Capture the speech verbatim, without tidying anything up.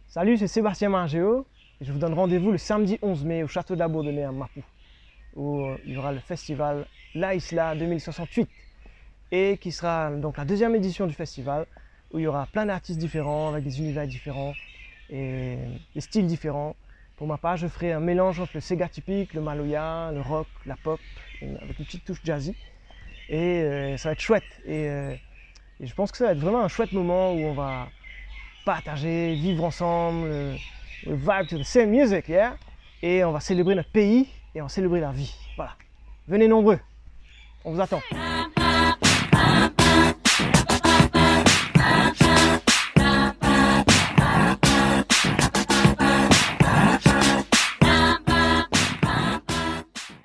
Salut, c'est Sébastien Margéo et je vous donne rendez-vous le samedi onze mai au château de la Bourdonnais à Mapou, où il y aura le festival La Isla deux mille soixante-huit et qui sera donc la deuxième édition du festival où il y aura plein d'artistes différents avec des univers différents et des styles différents. Pour ma part, je ferai un mélange entre le Sega typique, le Maloya, le rock, la pop, avec une petite touche jazzy. Et euh, ça va être chouette. Et, euh, et je pense que ça va être vraiment un chouette moment où on va partager, vivre ensemble, euh, vibe to the same music, yeah? Et on va célébrer notre pays et on va célébrer la vie. Voilà. Venez nombreux. On vous attend.